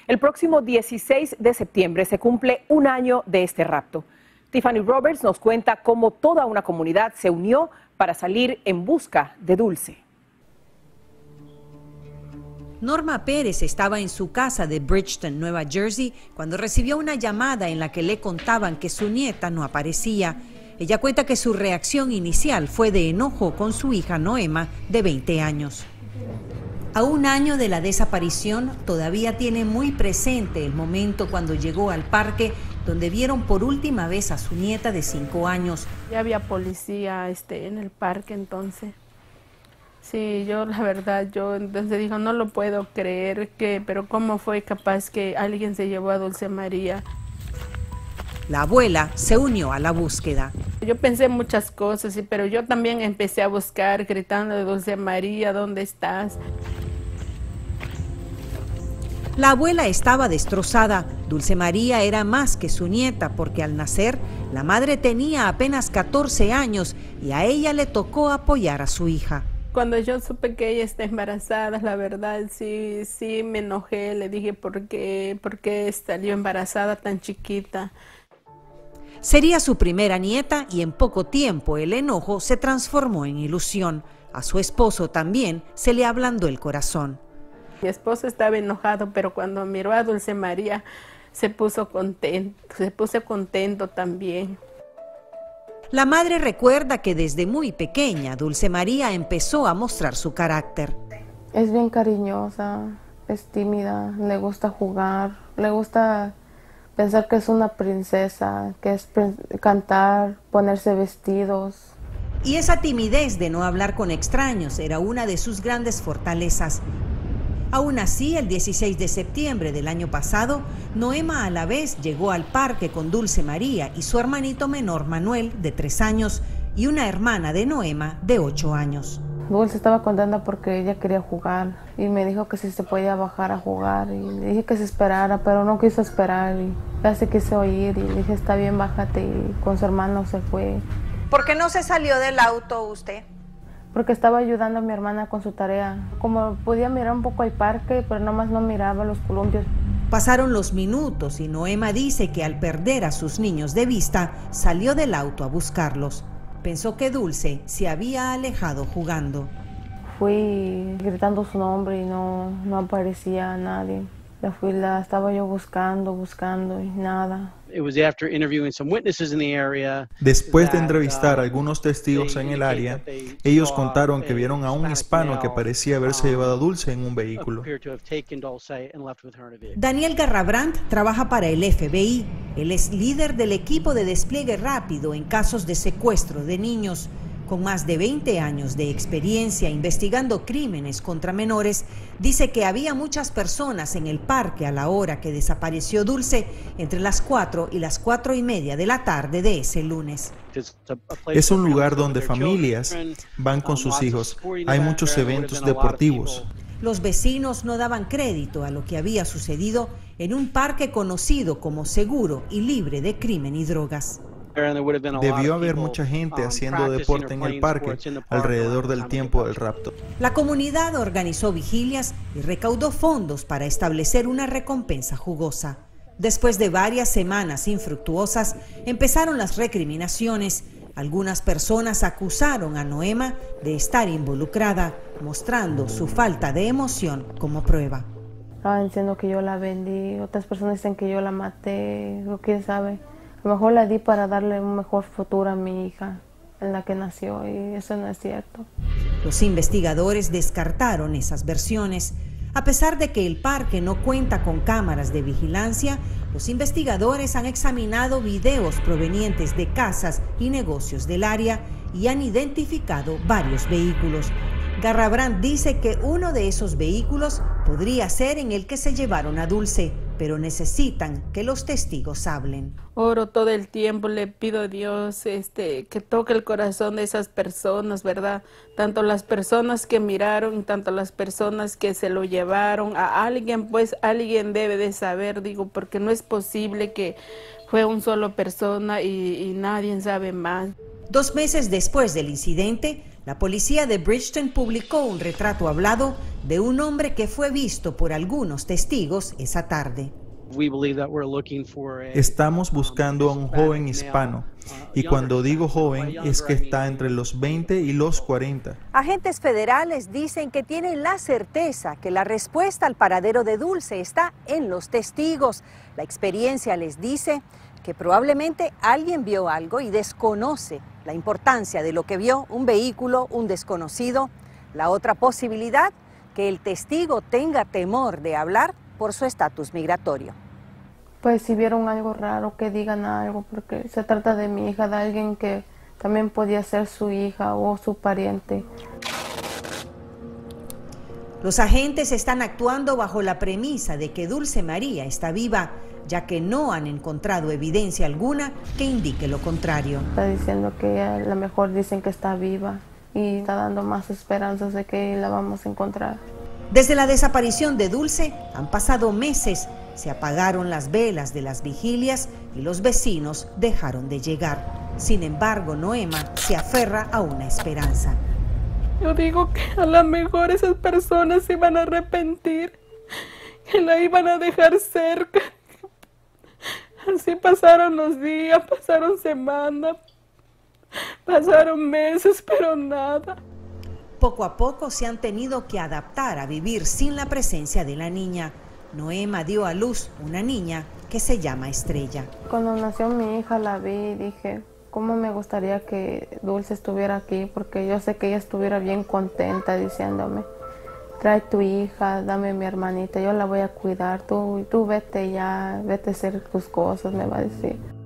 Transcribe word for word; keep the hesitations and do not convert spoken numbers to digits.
El próximo dieciséis de septiembre se cumple un año de este rapto. Tiffany Roberts nos cuenta cómo toda una comunidad se unió para salir en busca de Dulce. Norma Pérez estaba en su casa de Bridgeton, Nueva Jersey, cuando recibió una llamada en la que le contaban que su nieta no aparecía. Ella cuenta que su reacción inicial fue de enojo con su hija Noema, de veinte años. A un año de la desaparición, todavía tiene muy presente el momento cuando llegó al parque, donde vieron por última vez a su nieta de cinco años. Ya había policía este, en el parque entonces. Sí, yo la verdad, yo entonces digo, no lo puedo creer, que, pero ¿cómo fue capaz que alguien se llevó a Dulce María? La abuela se unió a la búsqueda. Yo pensé muchas cosas, pero yo también empecé a buscar, gritando de Dulce María, ¿dónde estás? La abuela estaba destrozada. Dulce María era más que su nieta, porque al nacer, la madre tenía apenas catorce años y a ella le tocó apoyar a su hija. Cuando yo supe que ella está embarazada, la verdad sí, sí me enojé, le dije por qué, por qué salió embarazada tan chiquita. Sería su primera nieta y en poco tiempo el enojo se transformó en ilusión. A su esposo también se le ablandó el corazón. Mi esposo estaba enojado, pero cuando miró a Dulce María se puso contento, se puso contento también. La madre recuerda que desde muy pequeña Dulce María empezó a mostrar su carácter. Es bien cariñosa, es tímida, le gusta jugar, le gusta pensar que es una princesa, que es cantar, ponerse vestidos. Y esa timidez de no hablar con extraños era una de sus grandes fortalezas. Aún así, el dieciséis de septiembre del año pasado, Noema a la vez llegó al parque con Dulce María y su hermanito menor Manuel, de tres años, y una hermana de Noema, de ocho años. Dulce estaba contenta porque ella quería jugar y me dijo que si se podía bajar a jugar y le dije que se esperara, pero no quiso esperar y ya se quiso ir y le dije está bien, bájate, y con su hermano se fue. ¿Por qué no se salió del auto usted? Porque estaba ayudando a mi hermana con su tarea. Como podía mirar un poco el parque, pero nomás no miraba los columpios. Pasaron los minutos y Noema dice que al perder a sus niños de vista, salió del auto a buscarlos. Pensó que Dulce se había alejado jugando. Fui gritando su nombre y no, no aparecía nadie. La fui, la estaba yo buscando, buscando y nada. Después de entrevistar a algunos testigos en el área, ellos contaron que vieron a un hispano que parecía haberse llevado a Dulce en un vehículo. Daniel Garrabrant trabaja para el F B I. Él es líder del equipo de despliegue rápido en casos de secuestro de niños. Con más de veinte años de experiencia investigando crímenes contra menores, dice que había muchas personas en el parque a la hora que desapareció Dulce, entre las cuatro y las cuatro y media de la tarde de ese lunes. Es un lugar donde familias van con sus hijos. Hay muchos eventos deportivos. Los vecinos no daban crédito a lo que había sucedido en un parque conocido como seguro y libre de crimen y drogas. Debió haber mucha gente haciendo deporte en el parque alrededor del tiempo del rapto. La comunidad organizó vigilias y recaudó fondos para establecer una recompensa jugosa. Después de varias semanas infructuosas, empezaron las recriminaciones. Algunas personas acusaron a Noema de estar involucrada, mostrando su falta de emoción como prueba. Estaban diciendo que yo la vendí, otras personas dicen que yo la maté, o quién sabe. A lo mejor la di para darle un mejor futuro a mi hija, en la que nació, y eso no es cierto. Los investigadores descartaron esas versiones. A pesar de que el parque no cuenta con cámaras de vigilancia, los investigadores han examinado videos provenientes de casas y negocios del área y han identificado varios vehículos. Garrabrant dice que uno de esos vehículos podría ser en el que se llevaron a Dulce, pero necesitan que los testigos hablen. Oro todo el tiempo, le pido a Dios este, que toque el corazón de esas personas, ¿verdad? Tanto las personas que miraron, tanto las personas que se lo llevaron. A alguien, pues alguien debe de saber, digo, porque no es posible que fue un solo persona y, y nadie sabe más. Dos meses después del incidente, La policía de Bridgeton publicó un retrato hablado de un hombre que fue visto por algunos testigos esa tarde. Estamos buscando a un joven hispano, y cuando digo joven es que está entre los veinte y los cuarenta. Agentes federales dicen que tienen la certeza que la respuesta al paradero de Dulce está en los testigos. La experiencia les dice que probablemente alguien vio algo y desconoce la importancia de lo que vio, un vehículo, un desconocido. La otra posibilidad, que el testigo tenga temor de hablar por su estatus migratorio. Pues si vieron algo raro, que digan algo, porque se trata de mi hija, de alguien que también podía ser su hija o su pariente. Los agentes están actuando bajo la premisa de que Dulce María está viva, ya que no han encontrado evidencia alguna que indique lo contrario. Está diciendo que a lo mejor dicen que está viva y está dando más esperanzas de que la vamos a encontrar. Desde la desaparición de Dulce han pasado meses, se apagaron las velas de las vigilias y los vecinos dejaron de llegar. Sin embargo, Noema se aferra a una esperanza. Yo digo que a lo mejor esas personas se iban a arrepentir, que la iban a dejar cerca. Así pasaron los días, pasaron semanas, pasaron meses, pero nada. Poco a poco se han tenido que adaptar a vivir sin la presencia de la niña. Noema dio a luz una niña que se llama Estrella. Cuando nació mi hija la vi y dije, cómo me gustaría que Dulce estuviera aquí, porque yo sé que ella estuviera bien contenta diciéndome, trae tu hija, dame mi hermanita, yo la voy a cuidar, tú, tú vete ya, vete a hacer tus cosas, me va a decir.